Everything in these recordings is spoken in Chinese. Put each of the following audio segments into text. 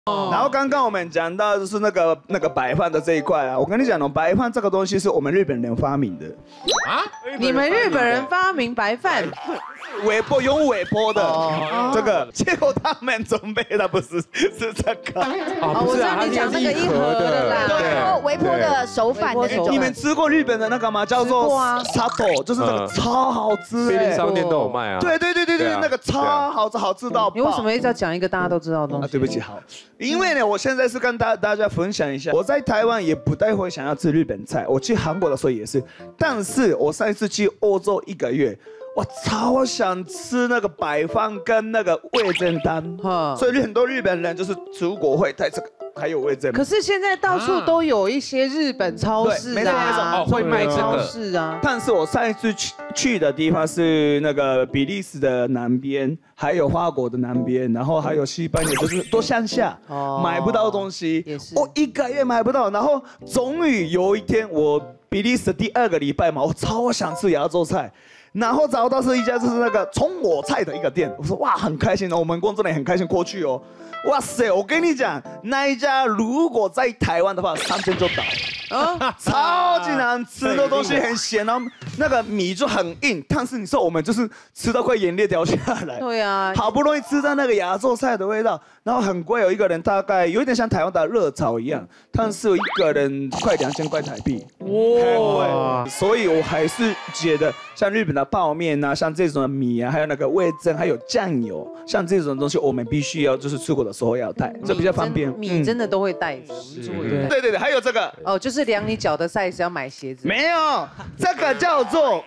然后刚刚我们讲到就是那个白饭的这一块啊，我跟你讲哦，白饭这个东西是我们日本人发明的啊？ 你们日本人发明白饭？ 用微波的这个，结果他们准备的不是这个。 我知道你讲那个一盒的啦， 对，微波的熟饭的那种。 你们吃过日本的那个吗？叫做沙豆，就是那个超好吃。 便利商店都有卖啊。 对，那个超好吃到爆。 你为什么一直要讲一个大家都知道的东西？ 对不起，好，因为呢，我现在是跟大家分享一下，我在台湾也不太会想要吃日本菜，我去韩国的时候也是，但是我上一次去欧洲1个月。我超想吃那个白饭跟那个味噌汤，所以很多日本人就是出国会带这个，还有味噌。 可是现在到处都有一些日本超市啊， 会卖这个是啊。 但是我上一次去的地方是那个比利时的南边，还有法国的南边，然后还有西班牙，就是都乡下，买不到东西。我1个月买不到，然后终于有一天，我比利时的第2个礼拜嘛，我超想吃亚洲菜。然后找到是一家就是那个葱我菜的一个店，我说哇很开心哦，我们工作人员很开心过去哦，哇塞，我跟你讲那一家如果在台湾的话3天就倒。超级难吃的东西，很咸，然后那个米就很硬，但是你说我们就是吃到快眼泪掉下来。 对啊， 好不容易吃到那个亚洲菜的味道，然后很贵，有一个人大概有点像台湾的热炒一样，但是一个人快2000块台币，哇！所以我还是觉得像日本的泡面啊，像这种米啊，还有那个味噌，还有酱油，像这种东西我们必须要就是出国的时候要带，这比较方便。 米真的都会带， 对，还有这个就是量你脚的 size 要买鞋子。 没有，这个叫做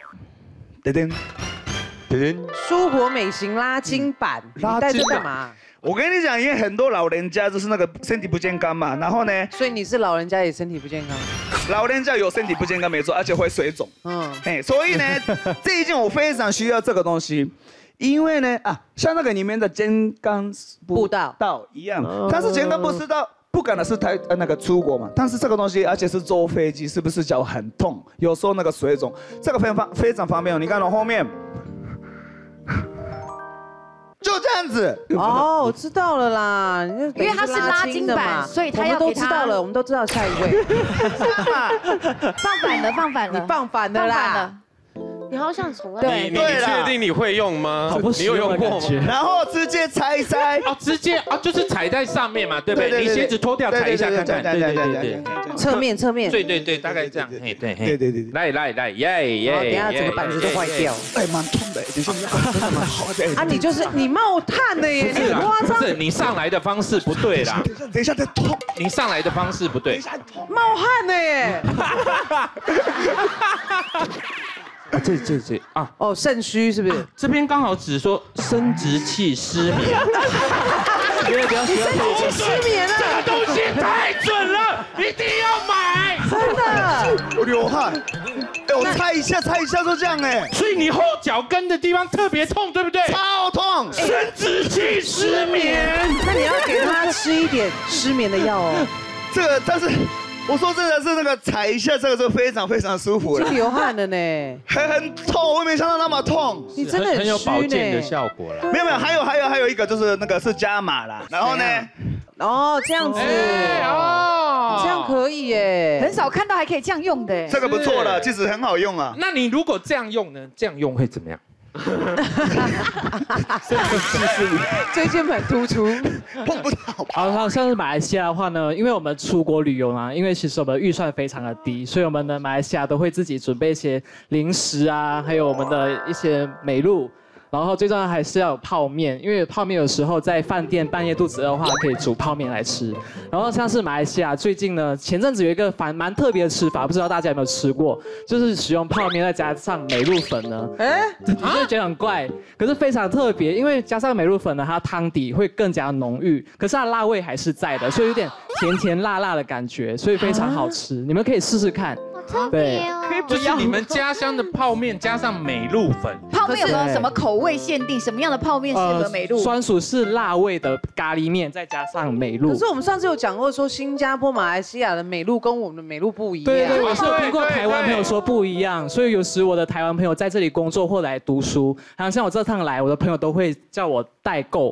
舒活美型拉筋板，你带这干嘛？ 我跟你讲，因为很多老人家就是那个身体不健康嘛，然后呢， 所以你是老人家也身体不健康。 老人家有身体不健康没错，而且会水肿。所以呢，最近我非常需要这个东西。因为呢，像那个里面的健康步道一样，但是健康步道不可能是那个出国嘛，但是这个东西，而且是坐飞机，是不是脚很痛？有时候那个水肿，这个非常方便哦。你看到后面，就这样子。 我知道了啦， 因为它是拉筋板，所以它要给它。 我们都知道了，我们都知道下一位。 放反了， 你放反了啦。 你好像从你确定你会用吗？你有用过吗？ 然后直接踩一踩， 直接就是踩在上面嘛，对不对？你鞋子脱掉踩一下看看，对， 侧面， 对，大概这样，对，来，耶， 等下整个板子都坏掉， 蛮痛的，等一下真的蛮好的。 你冒汗了耶，你夸张， 不是你上来的方式不对啦， 等一下再痛， 你上来的方式不对， 冒汗了耶。 这肾虚是不是？ 这边刚好只说生殖器失眠， 你生殖器失眠了， 这个东西太准了，一定要买， 真的。 我流汗，我猜一下就这样哎。 所以你后脚跟的地方特别痛，对不对？ 超痛， 生殖器失眠。 那你要给他吃一点失眠的药哦。 这个，但是。我说真的是那个踩一下，这个就非常舒服了。 流汗了呢， 很痛，我没想到那么痛。 你真的很有保健的效果啦。 没有，还有一个就是那个是加码啦。然后呢， 这样子，这样可以耶， 很少看到还可以这样用的。 这个不错了，其实很好用啊。 那你如果这样用呢？这样用会怎么样？ 椎间盘突出， 碰不到。 好像是马来西亚的话呢，因为我们出国旅游嘛，因为其实我们的预算非常的低，所以我们的马来西亚都会自己准备一些零食啊，还有我们的一些美露。然后最重要还是要有泡面，因为泡面有时候在饭店半夜肚子饿的话，可以煮泡面来吃。然后像是马来西亚最近呢，前阵子有一个蛮特别的吃法，不知道大家有没有吃过，就是使用泡面再加上美露粉呢。你就觉得很怪，可是非常特别，因为加上美露粉呢，它汤底会更加浓郁，可是它的辣味还是在的，所以有点甜辣的感觉，所以非常好吃。你们可以试试看。 对， 就是你们家乡的泡面加上美露粉。 泡面有没有什么口味限定？什么样的泡面适合美露？ 酸薯是辣味的咖喱面，再加上美露。 可是我们上次有讲过，说新加坡、马来西亚的美露跟我们的美露不一样。 对，我是有听过台湾朋友说不一样，所以有时我的台湾朋友在这里工作或来读书，好像我这趟来，我的朋友都会叫我代购。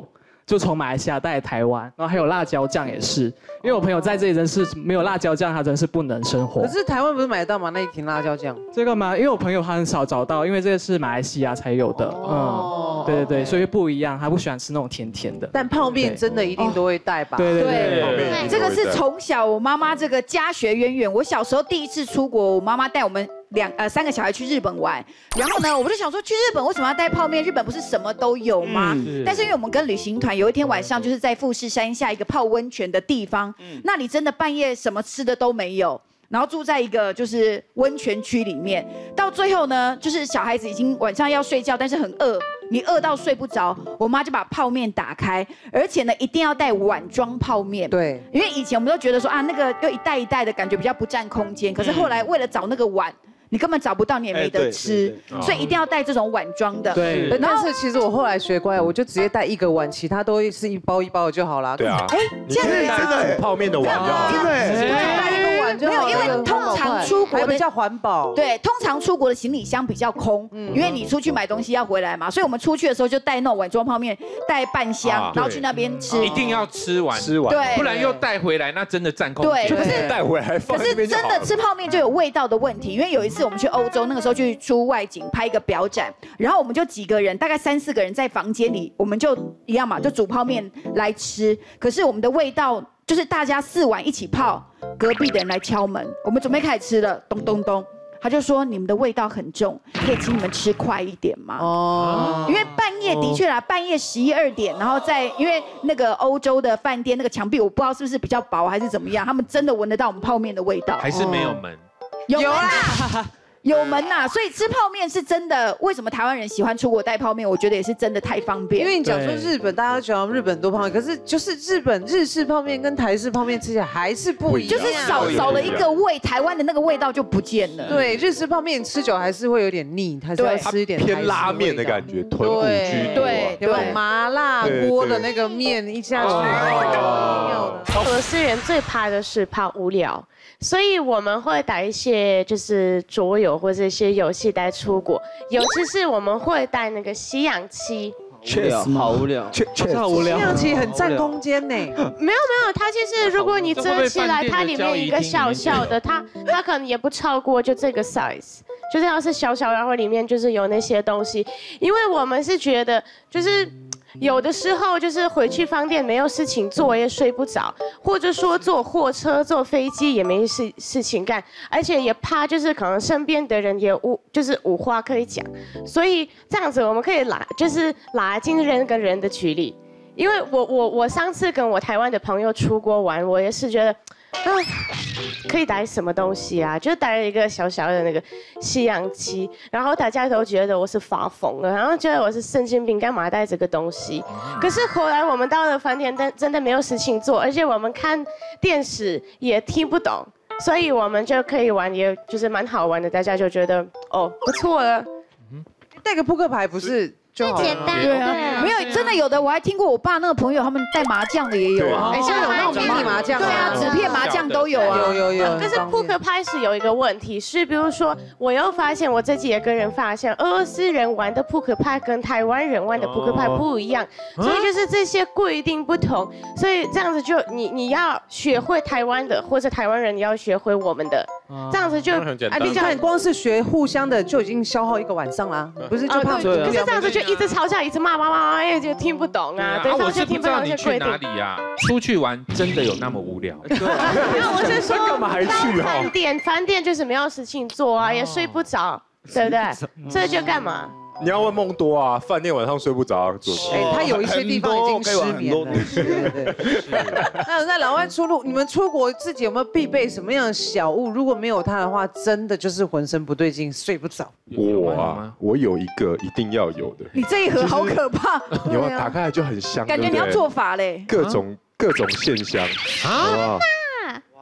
就从马来西亚带来台湾，然后还有辣椒酱也是，因为我朋友在这里真是没有辣椒酱，他真是不能生活。 可是台湾不是买得到吗？那一瓶辣椒酱？ 这个吗？因为我朋友他很少找到，因为这个是马来西亚才有的。对，所以不一样，他不喜欢吃那种甜甜的。 但泡面真的一定都会带吧？ 对， 这个是从小我妈妈这个家学渊源。我小时候第一次出国，我妈妈带我们3个小孩去日本玩，然后呢，我就想说去日本为什么要带泡面？日本不是什么都有吗？但是因为我们跟旅行团有一天晚上就是在富士山下一个泡温泉的地方，那里真的半夜什么吃的都没有。然后住在一个就是温泉区里面，到最后呢，就是小孩子已经晚上要睡觉，但是很饿，你饿到睡不着，我妈就把泡面打开，而且呢一定要带碗装泡面。 对， 因为以前我们都觉得说啊，那个又一袋一袋的感觉比较不占空间，可是后来为了找那个碗。你根本找不到，你也没得吃，所以一定要带这种碗装的。 对，但是其实我后来学乖了，我就直接带1个碗，其他都是一包一包的就好了。 对啊， 这样子真的泡面的碗就好。 真的， 带1个碗就好了。 没有，因为通常出国比较环保。 对，通常出国的行李箱比较空，因为你出去买东西要回来嘛，所以我们出去的时候就带那种碗装泡面，带半箱，然后去那边吃。 一定要吃完， 对， 不然又带回来，那真的占空间。 对，可是带回来放那边就好了。 可是真的吃泡面就有味道的问题，因为有一次我们去欧洲，那个时候去出外景拍一个表展，然后我们就几个人，大概3、4个人在房间里，我们就一样嘛，就煮泡面来吃。可是我们的味道就是大家4碗一起泡，隔壁的人来敲门，我们准备开始吃了，咚咚咚。他就说你们的味道很重，可以请你们吃快一点吗？因为半夜的确啦，半夜11、2点，然后因为那个欧洲的饭店那个墙壁，我不知道是不是比较薄还是怎么样，他们真的闻得到我们泡面的味道。 还是没有门？ 有啦。有门呐，所以吃泡面是真的。为什么台湾人喜欢出国带泡面？我觉得也是真的太方便。 因为你讲说日本，大家都喜欢日本很多泡面，可是就是日式泡面跟台式泡面吃起来还是不一样， 就是少了一个味，台湾的那个味道就不见了。 对，日式泡面吃久还是会有点腻，还是要吃一点偏拉面的感觉，豚骨居多。 对，麻辣锅的那个面一下去， 俄罗斯人最怕的是怕无聊。所以我们会带一些就是桌游或者一些游戏带出国，尤其是我们会带那个吸氧器。 确实好无聊，确实好无聊。 吸氧器很占空间呢。 没有，它其实如果你折起来，它里面一个小小的，它可能也不超过就这个 size， 就这样是小小，然后里面就是有那些东西。因为我们是觉得就是。有的时候就是回去饭店没有事情做也睡不着，或者说坐火车坐飞机也没事情干，而且也怕就是可能身边的人也无话可以讲，所以这样子我们可以拉近人跟人的距离。因为我上次跟我台湾的朋友出国玩，我也是觉得。可以带什么东西啊？就带了一个小小的那个吸氧机，然后大家都觉得我是发疯了，然后觉得我是神经病，干嘛带这个东西？可是后来我们到了饭店，真的没有事情做，而且我们看电视也听不懂，所以我们就可以玩，也就是蛮好玩的，大家就觉得不错了。 带个扑克牌不是？ 最简单， 对啊，没有真的有的，我还听过我爸那个朋友，他们带麻将的也有啊， 像有那种迷你麻将， 对啊，纸片麻将都有啊， 有。 可是扑克牌是有一个问题，是比如说我又发现我自己也个人发现，俄罗斯人玩的扑克牌跟台湾人玩的扑克牌不一样，所以就是这些规定不同，所以这样子就你要学会台湾的，或者台湾人你要学会我们的，这样子就你看光是学互相的就已经消耗1个晚上了，不是就怕？ 可是这样子就一直吵架，一直骂，也就听不懂啊。对， 我是不知道你去哪里呀？出去玩真的有那么无聊？ 那我是说， 干嘛还去啊？ 饭店就是没有事情做啊，也睡不着，对不对？所以就干嘛？ 你要问梦多啊，饭店晚上睡不着做什么？ 他有一些地方已经失眠了。对。那老外你们出国自己有没有必备什么样的小物？如果没有它的话，真的就是浑身不对劲，睡不着。 我有一个一定要有的。 你这一盒好可怕！ 有啊，打开来就很香， 感觉你要做法嘞。 各种线香，好不好？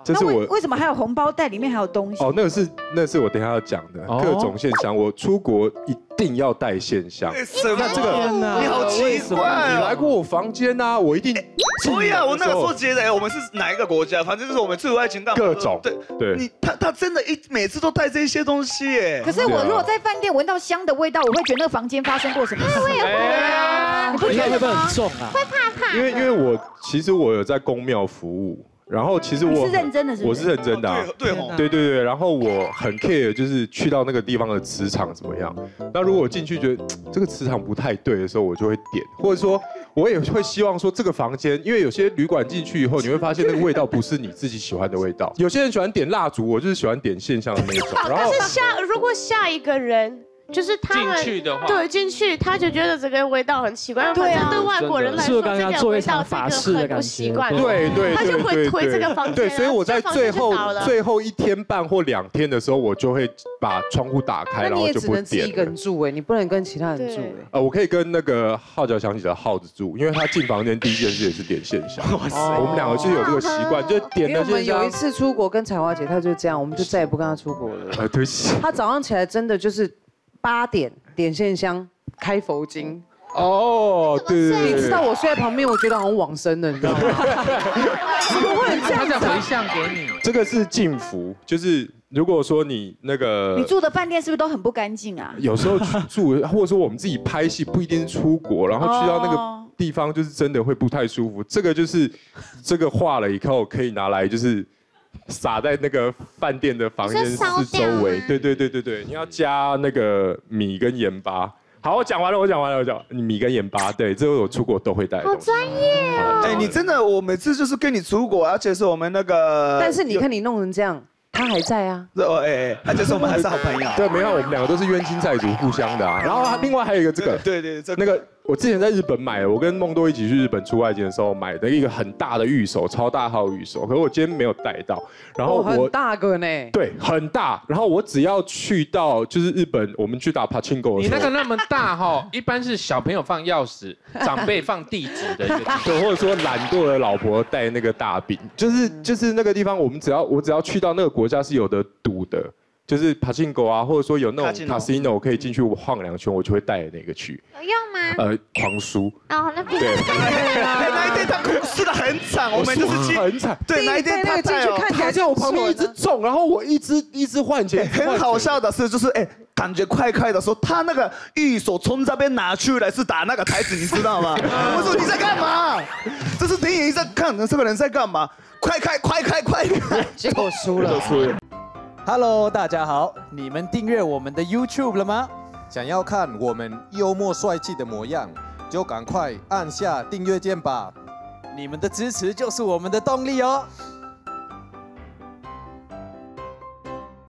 这是我为什么还有红包袋里面还有东西？ 哦，那是我等一下要讲的各种线香。我出国一定要带线香。 那这个你好奇怪， 你来过我房间啊，我一定。 对呀，我那个时候觉得，我们是哪一个国家？反正就是我们出外勤干各种。对。 他真的每次都带这些东西耶。 可是我如果在饭店闻到香的味道，我会觉得那个房间发生过什么事。 我也会啊。 你不觉得会不会很重啊？ 会怕。 因为我其实我有在宫庙服务。然后其实我是认真的， 我是认真的啊，对。然后我很 care， 就是去到那个地方的磁场怎么样。那如果我进去觉得这个磁场不太对的时候，我就会点，或者说我也会希望说这个房间，因为有些旅馆进去以后，你会发现那个味道不是你自己喜欢的味道。有些人喜欢点蜡烛，我就是喜欢点线香的那种。 但是如果下一个人。就是他们进去的话， 对进去他就觉得这个味道很奇怪，对啊，对外国人来说，这个味道这个很不习惯， 对， 他就会推这个房间， 对，所以我在最后1天半或2天的时候，我就会把窗户打开，然后就不点。那你也只能自己一个人住你不能跟其他人住我可以跟那个号角响起的耗子住，因为他进房间第一件事也是点线香，我们2个是有这个习惯，就点了线香。 因为我们有一次出国跟彩华姐，她就这样，我们就再也不跟她出国了。 对不起， 她早上起来真的就是8点点线香，开佛经。 哦，对， 你知道我睡在旁边，我觉得好像往生了，你知道吗？怎么会这样？ 他在回向给你。 这个是净福，就是如果说你那个你住的饭店是不是都很不干净啊？ 有时候去住，或者说我们自己拍戏，不一定是出国，然后去到那个地方，就是真的会不太舒服。这个就是这个化了以后可以拿来就是。撒在那个饭店的房间四周围，对，你要加那个米跟盐巴。好，我讲完了，米跟盐巴，对，这个我出国都会带。 好专业哦！ 你真的，我每次就是跟你出国，而且是我们那个。 但是你看你弄成这样，他还在啊。 而且是我们还是好朋友。 对，没有，我们2个都是冤亲债主，互相的啊。然后另外还有一个这个， 对， 那个。我之前在日本买的，我跟梦多一起去日本出外景的时候买的一个很大的御守，超大号御守，可是我今天没有带到。然后很大个呢。 对，很大。然后我只要去到就是日本，我们去打 Pachinko 的时候， 你那个那么大哈，一般是小朋友放钥匙，长辈放地址的一个地方。 对，或者说懒惰的老婆带那个大饼，就是那个地方，我只要去到那个国家是有的赌的。就是爬进狗啊，或者说有那种 casino 可以进去晃2圈，我就会带那个去。 有用吗？ 狂输。 哦，那边。 对。那一天他输得很惨，我们就是很惨。 对，那一天他进去看起来在我旁边一直中，然后我一直换钱。 很好笑的是，就是感觉快开的时候，他那个御手从这边拿出来是打那个台子，你知道吗？我说你在干嘛？这是电影在看，这个人在干嘛？快开！ 结果输了。 Hello， 大家好，你们订阅我们的 YouTube 了吗？想要看我们幽默帅气的模样，就赶快按下订阅键吧！你们的支持就是我们的动力哦。